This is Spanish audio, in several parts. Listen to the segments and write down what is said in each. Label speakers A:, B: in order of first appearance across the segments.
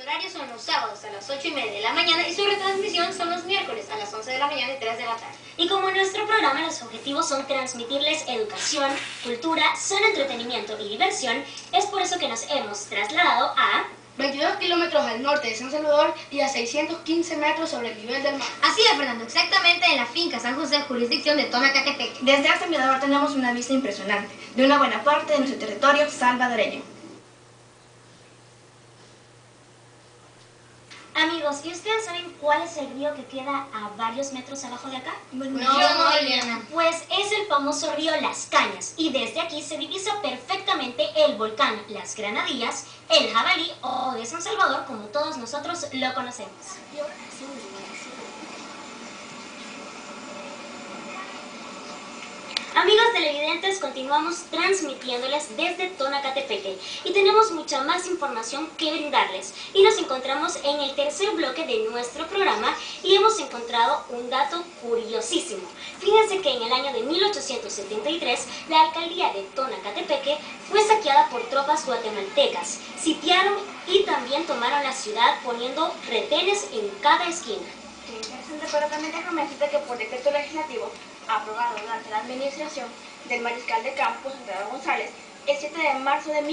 A: horarios son los sábados a las 8:30 de la mañana y su retransmisión son los miércoles a las 11 de la mañana y 3 de la tarde.
B: Y como en nuestro programa los objetivos son transmitirles educación, cultura, sano entretenimiento y diversión, es por eso que nos hemos trasladado a
C: 22 kilómetros al norte de San Salvador y a 615 metros sobre el nivel del mar.
A: Así es, Fernando, exactamente en la finca San José, jurisdicción de Tonacatepeque.
D: Desde este mirador tenemos una vista impresionante de una buena parte de nuestro territorio salvadoreño.
B: Amigos, ¿y ustedes saben cuál es el río que queda a varios metros abajo de acá?
A: No, Liliana.
B: Pues es el famoso río Las Cañas, y desde aquí se divisa perfectamente el volcán Las Granadillas, el Jabalí o de San Salvador, como todos nosotros lo conocemos. Amigos televidentes, continuamos transmitiéndoles desde Tonacatepeque y tenemos mucha más información que brindarles. Y nos encontramos en el tercer bloque de nuestro programa y hemos encontrado un dato curiosísimo. Fíjense que en el año de 1873 la alcaldía de Tonacatepeque fue saqueada por tropas guatemaltecas. Sitiaron y también tomaron la ciudad poniendo retenes en cada esquina.
D: Qué interesante, pero también déjame decirte que por decreto legislativo aprobado durante la administración del mariscal de campo Santiago González, el 7 de marzo de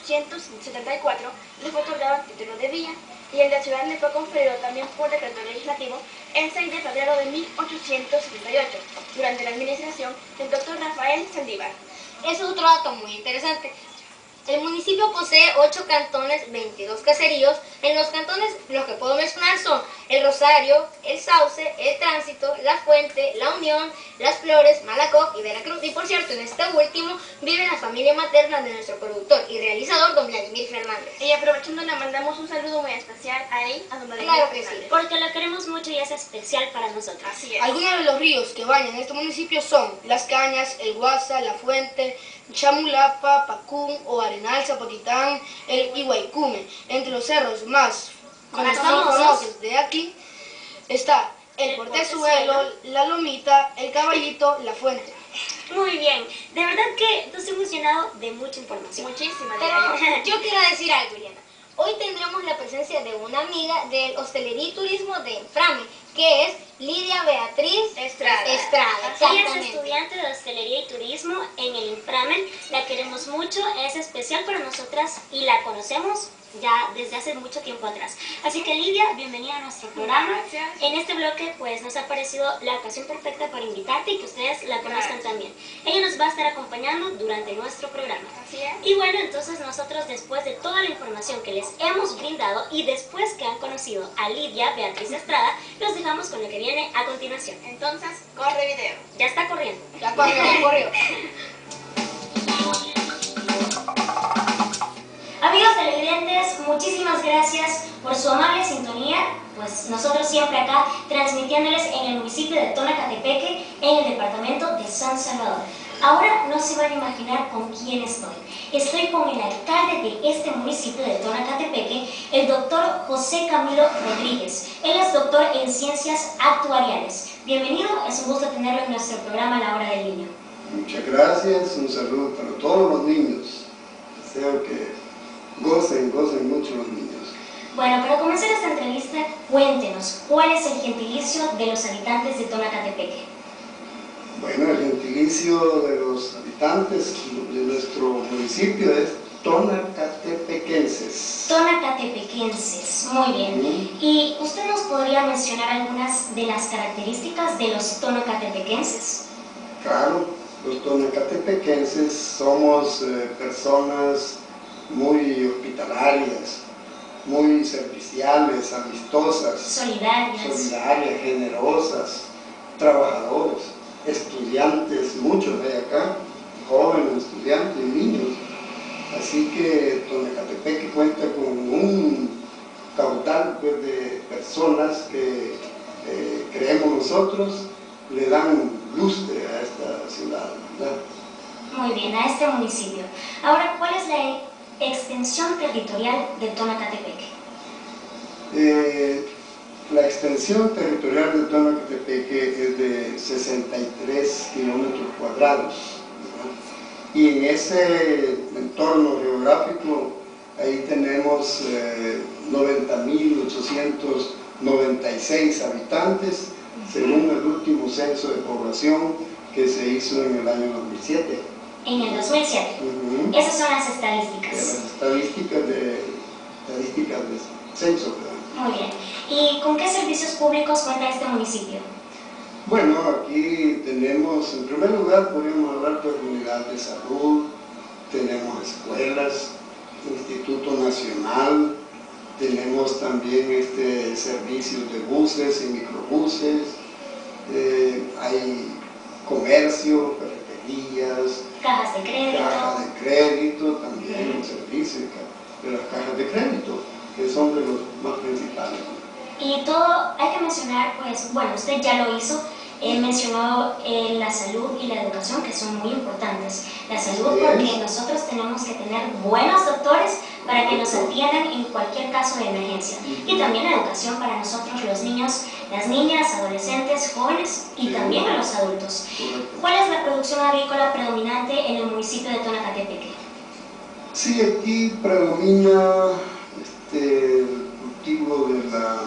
D: 1874 le fue otorgado el título de villa y el de ciudad le fue conferido también por decreto legislativo el 6 de febrero de 1878 durante la administración del doctor Rafael Saldívar.
A: Eso es otro dato muy interesante. El municipio posee 8 cantones, 22 caseríos. En los cantones, los que puedo mencionar son El Rosario, El Sauce, El Tránsito, La Fuente, La Unión, Las Flores, Malacoc y Veracruz. Y por cierto, en este último vive la familia materna de nuestro productor y realizador, don Vladimir Fernández.
D: Y aprovechando, le mandamos un saludo muy especial a él, a don Vladimir
A: Claro que
D: Fernández.
A: sí.
B: Porque lo queremos mucho y es especial para nosotros.
D: Así es.
C: Algunos de los ríos que bañan este municipio son Las Cañas, El Guasa, La Fuente, Chamulapa, Pacún o Arenal, Zapotitán, el Iguaycume. Entre los cerros más famosos de aquí está el Portezuelo, La Lomita, El Caballito, La Fuente.
B: Muy bien, de verdad que nos hemos llenado de mucha información.
D: Muchísimas
A: Pero
D: gracias.
A: yo quiero decir algo, Liliana. Hoy tendremos la presencia de una amiga del Hostelería y Turismo de Inframe, que es Lidia Beatriz
D: Estrada.
B: Ella es
A: exactamente.
B: estudiante de Hostelería y Turismo en el Inframen. La queremos mucho, es especial para nosotras y la conocemos ya desde hace mucho tiempo atrás. Así que Lidia, bienvenida a nuestro programa.
D: Gracias.
B: En este bloque pues nos ha parecido la ocasión perfecta para invitarte y que ustedes la conozcan también. Ella nos va a estar acompañando durante nuestro programa.
D: Así es.
B: Y bueno, entonces nosotros después de toda la información que les hemos brindado y después que han conocido a Lidia Beatriz Estrada, los dejamos con lo que viene a continuación.
D: Entonces, corre video.
B: Ya está corriendo.
C: Ya corrió.
B: Amigos televidentes, muchísimas gracias por su amable sintonía. Pues nosotros siempre acá transmitiéndoles en el municipio de Tonacatepeque, en el departamento de San Salvador. Ahora no se van a imaginar con quién estoy. Estoy con el alcalde de este municipio de Tonacatepeque, el doctor José Camilo Rodríguez. Él es doctor en Ciencias Actuariales. Bienvenido, es un gusto tenerlo en nuestro programa La Hora del Niño.
E: Muchas gracias, un saludo para todos los niños. Deseo que gocen mucho los niños.
B: Bueno, para comenzar esta entrevista, cuéntenos, ¿cuál es el gentilicio de los habitantes de Tonacatepeque?
E: Bueno, el gentilicio de los habitantes de nuestro municipio es tonacatepequenses.
B: Tonacatepequenses, muy bien. ¿Y usted nos podría mencionar algunas de las características de los tonacatepequenses?
E: Claro, los tonacatepequenses somos personas muy hospitalarias, muy serviciales, amistosas,
B: Solidarias.
E: generosas, trabajadores, estudiantes, muchos hay acá, jóvenes, estudiantes, niños. Así que Tonacatepeque cuenta con un caudal pues, de personas que creemos nosotros le dan lustre a esta ciudad, ¿verdad?
B: Muy bien, a este municipio. Ahora, ¿cuál es la extensión territorial de Tonacatepeque?
E: La extensión territorial de Tonacatepeque es de 63 kilómetros cuadrados, ¿verdad? Y en ese entorno geográfico ahí tenemos 99 90.896 habitantes, según el último censo de población que se hizo en el año 2007.
B: En el 2007. Esas son las estadísticas.
E: Las estadísticas del censo, ¿verdad?
B: Muy bien. ¿Y con qué servicios públicos cuenta este municipio?
E: Bueno, aquí tenemos, en primer lugar, podríamos hablar de unidad de salud, tenemos escuelas, Instituto Nacional, tenemos también servicios de buses y microbuses, hay comercio, ferreterías,
B: Cajas de crédito.
E: También un servicio de las cajas de crédito, que son de los más principales.
B: Y todo, hay que mencionar, pues, bueno, usted ya lo hizo, mencionó la salud y la educación, que son muy importantes. La salud porque nosotros tenemos que tener buenos doctores para que nos atiendan en cualquier caso de emergencia. Y también la educación para nosotros, los niños, las niñas, adolescentes, jóvenes y también a los adultos. ¿Cuál es la producción agrícola predominante en el municipio de Tonacatepeque?
E: Sí, aquí predomina el cultivo de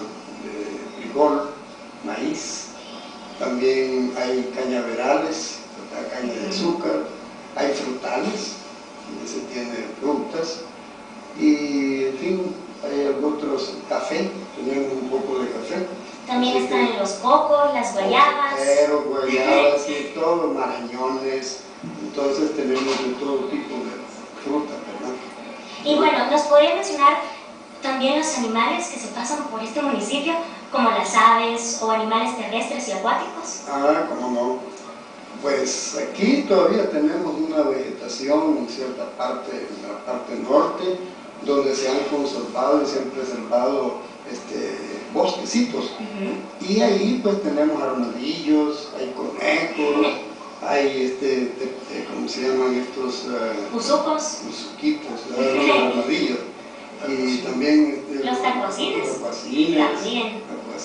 E: frijol, maíz, también hay cañaverales, caña de azúcar, hay frutales, donde se tienen frutas, y en fin, hay otros, café, tenemos un poco de café.
B: También están los cocos, las guayabas.
E: Pero guayabas y todo, marañones, entonces tenemos de todo tipo de fruta, ¿verdad?
B: Y bueno, ¿nos podría mencionar también los animales que se pasan por este municipio, como las aves o animales terrestres y acuáticos?
E: Ah, cómo no. Pues aquí todavía tenemos una vegetación en cierta parte, en la parte norte, donde se han conservado y se han preservado bosquecitos. Y ahí pues tenemos armadillos, hay conejos, hay ¿cómo se llaman estos?
B: Usucos.
E: Usuquitos, los armadillos. Y también
B: los tacuacines.
E: También.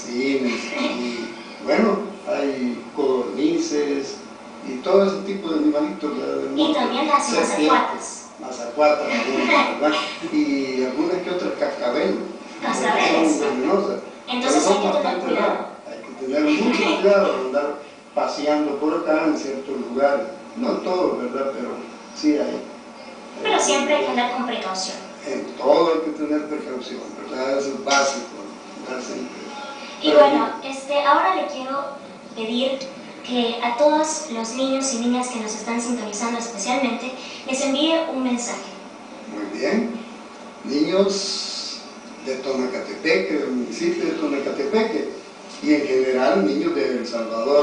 E: Y bueno, hay codornices y todo ese tipo de animalitos.
B: Y también las mazacuatas.
E: Mazacuatas, ¿verdad? Y algunas que otras cascabeles.
B: Cascabeles.
E: Son venenosas.
B: Entonces hay que tener cuidado.
E: Hay que tener mucho cuidado de andar paseando por acá en ciertos lugares. No todos, ¿verdad? Pero sí hay.
B: Pero siempre hay que andar con precaución.
E: En todo hay que tener precaución, ¿verdad? Eso es básico, ¿verdad? Siempre.
B: Y bueno, ahora le quiero pedir que a todos los niños y niñas que nos están sintonizando especialmente, les envíe un mensaje.
E: Muy bien. Niños de Tonacatepeque, del municipio de Tonacatepeque, y en general niños de El Salvador.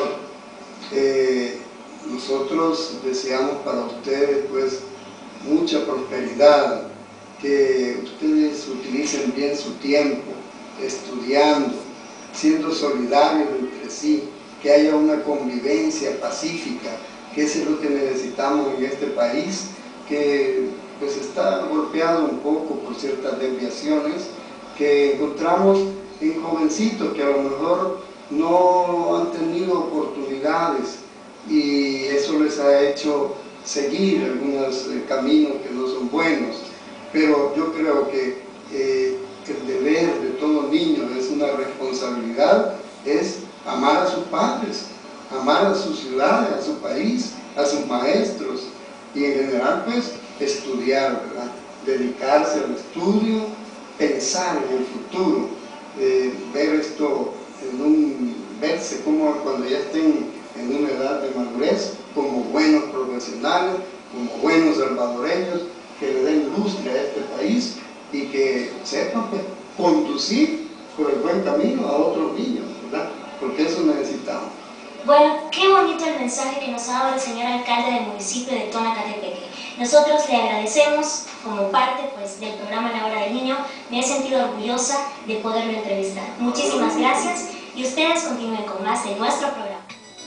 E: Nosotros deseamos para ustedes pues mucha prosperidad, que ustedes utilicen bien su tiempo, estudiando, siendo solidarios entre sí, que haya una convivencia pacífica, que eso es lo que necesitamos en este país, que pues está golpeado un poco por ciertas desviaciones que encontramos en jovencitos que a lo mejor no han tenido oportunidades y eso les ha hecho seguir algunos caminos que no son buenos. Pero yo creo que el deber de todo niño es una responsabilidad, es amar a sus padres, amar a su ciudad, a su país, a sus maestros y en general pues estudiar, ¿verdad? Dedicarse al estudio, pensar en el futuro, ver esto verse como cuando ya estén en una edad de madurez como buenos profesionales, como buenos salvadoreños que le den lustre a este país y que sepan pues, conducir por el buen camino a otros niños, ¿verdad? Porque eso necesitamos.
B: Bueno, qué bonito el mensaje que nos ha dado el señor alcalde del municipio de Tonacatepeque. Nosotros le agradecemos como parte pues, del programa La Hora del Niño. Me he sentido orgullosa de poderlo entrevistar. Muchísimas gracias y ustedes continúen con más de nuestro programa.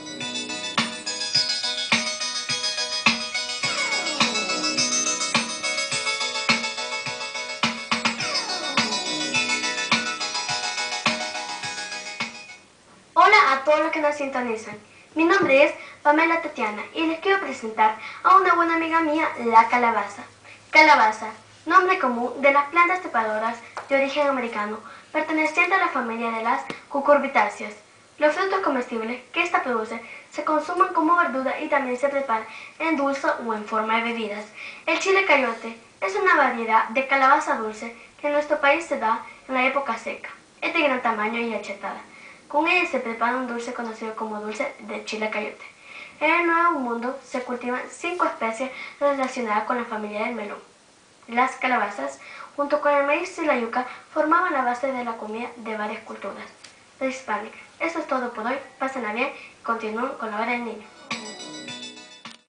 F: Hola a todos los que nos sintonizan. Mi nombre es Pamela Tatiana y les quiero presentar a una buena amiga mía, la calabaza. Calabaza, nombre común de las plantas trepadoras de origen americano, perteneciente a la familia de las cucurbitáceas. Los frutos comestibles que ésta produce se consumen como verdura y también se preparan en dulce o en forma de bebidas. El chile cayote es una variedad de calabaza dulce que en nuestro país se da en la época seca. Es de gran tamaño y achatada. Con ella se prepara un dulce conocido como dulce de chile cayote. En el Nuevo Mundo se cultivan 5 especies relacionadas con la familia del melón. Las calabazas, junto con el maíz y la yuca, formaban la base de la comida de varias culturas prehispánicas. Eso es todo por hoy. Pásenla bien y continúen con la hora del niño.